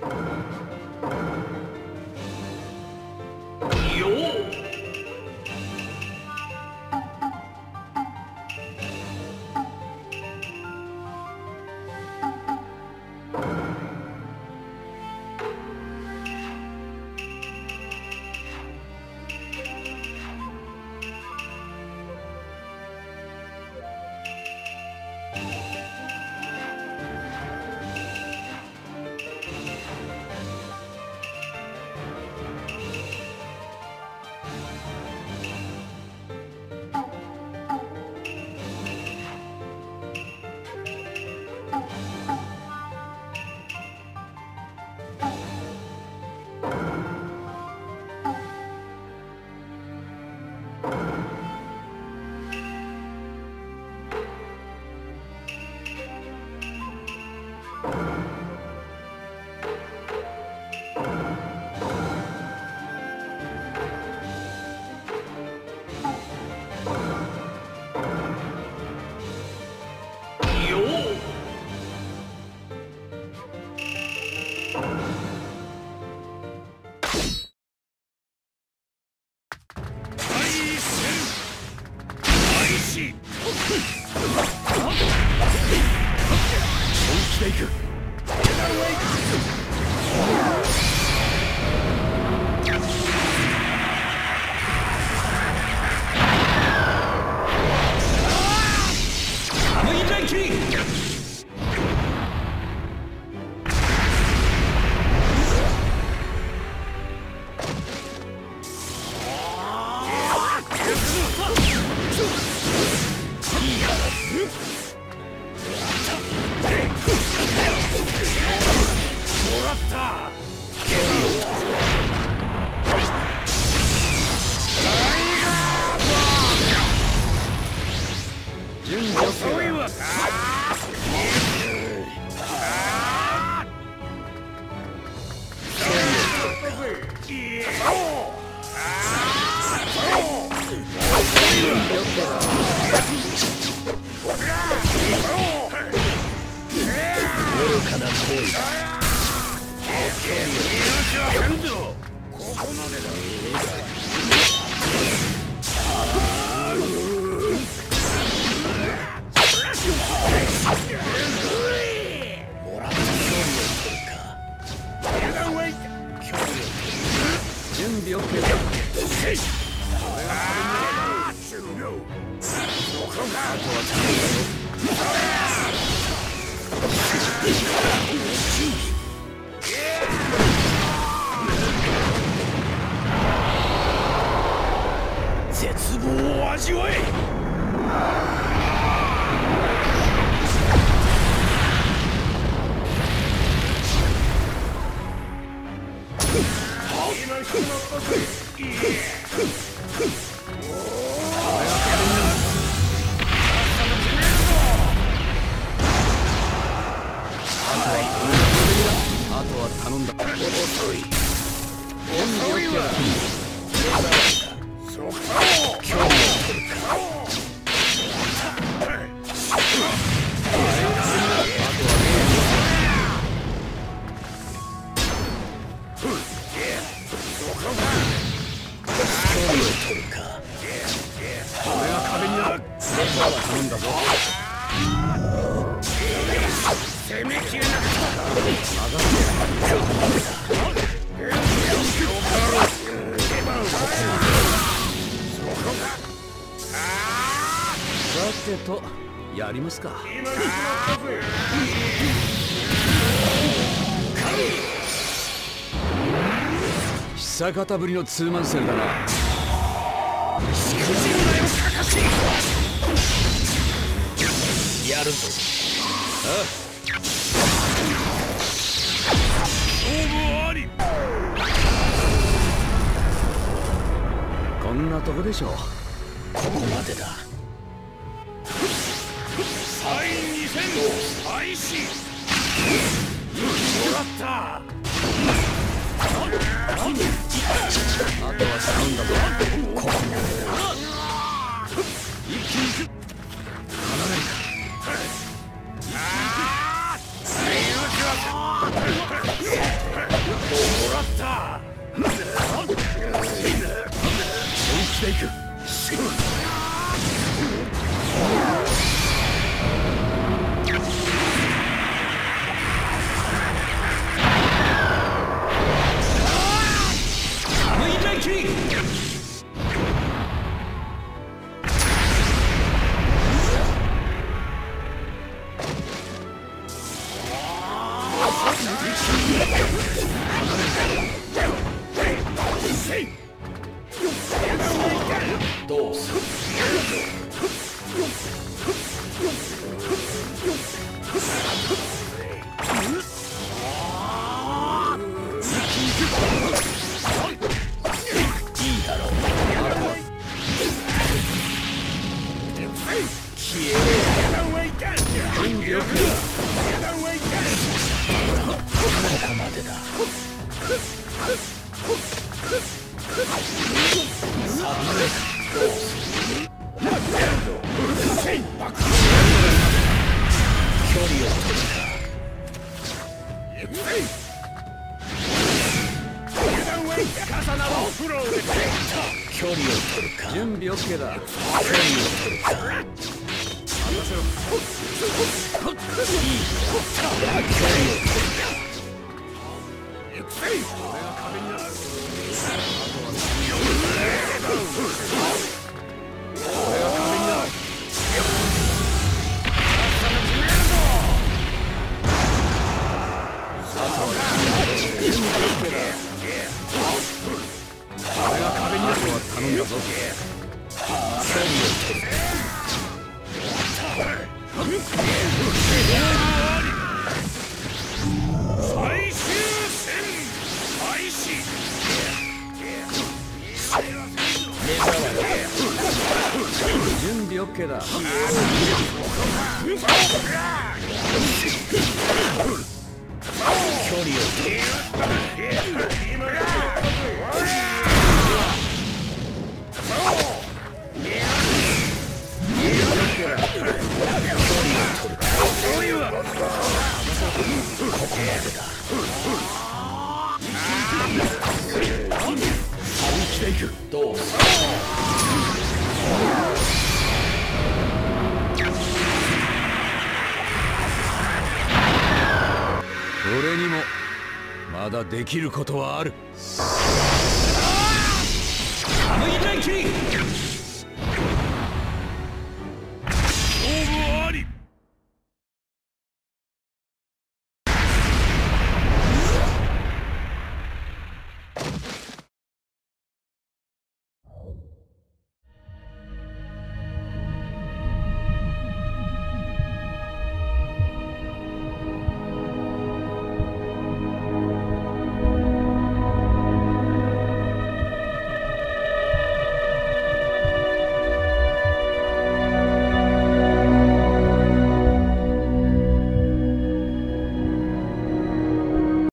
やりますか。久方ぶりのツーマンセルだな。しくじるなよカカシ。やるぞ。勝負あり。こんなとこでしょう。ここまでだ。第2戦開始。もらった。あとはサウンだぞ。ここまでだ。一気にいく。離れるか。最悪はしていく。どうする。いいだろう。消えろ。準備よく。ここまでだ。さあ、どうする。距離を取るか。距離を取るか。準備 OK だ。距離を取るか。離せろ。いい。距離を取るか。頼んだぞ。最終戦開始。準備 OK だ。距離を取る。ここまでだ。生きていく。どうする。俺にもまだできることはある。カムイ大輝。